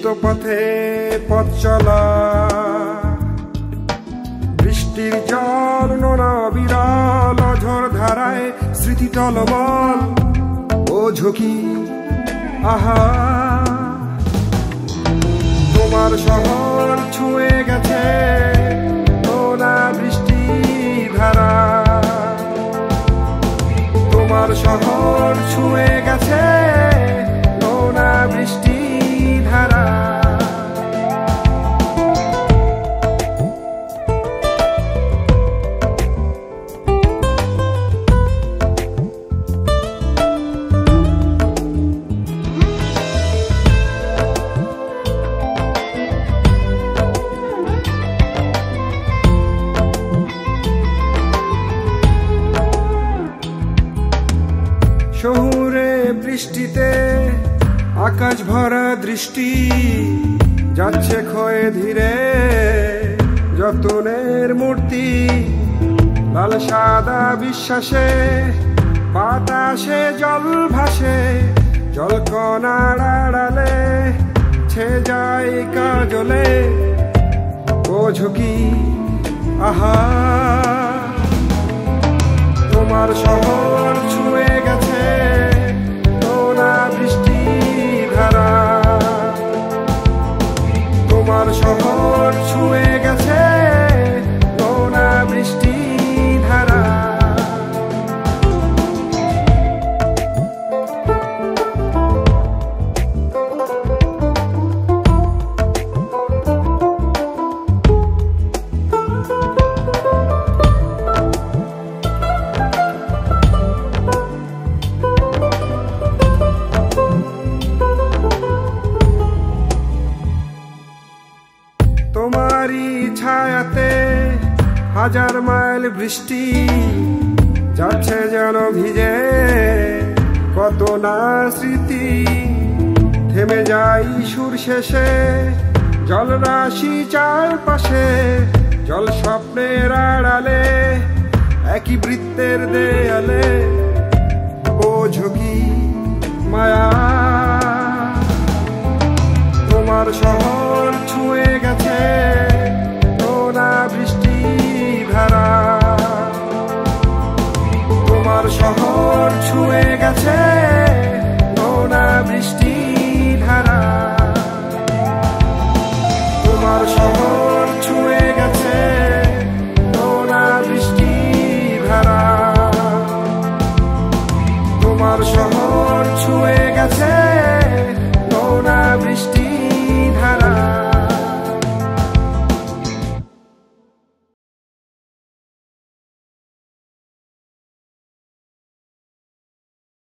পথে পথ চলা, বৃষ্টির জল নোনা বিরল অঝোর ধারায় স্মৃতি টলমল ও ঝুঁকি। আহা, তোমার শহর ছুঁয়ে গেছে নোনা বৃষ্টি ধারা, তোমার শহর ছুঁয়ে গেছে নোনা বৃষ্টি ধারা। শহুরে বৃষ্টিতে আকাশ ভরা দৃষ্টি, যাচ্ছে ক্ষয়ে ধীরে যতনের মূর্তি। লাল সাদা বিশ্বাসে বাতাসে জল ভাসে, জলকণার আড়ালে ছে যায় কাজলে ও ঝুঁকি। আহা, তোমার শহর ছুঁয়ে গেছে নোনা বৃষ্টি ধারা, তোমার শহর ছুঁয়ে গেছে নোনা বৃষ্টি ধারা। তোমারই ছায়াতে হাজার মাইল বৃষ্টি, যাচ্ছে যেন ভিজে কত না স্মৃতি। থেমে যাই সুর শেষে জলরাশি চারপাশে, জল স্বপ্নের আড়ালে একই বৃত্তের দেয়ালে ও ঝুঁকি মায়া। তোমার শহর ছুঁয়ে গেছে নোনা বৃষ্টি ধারা, তোমার শহর ছুঁয়ে গেছে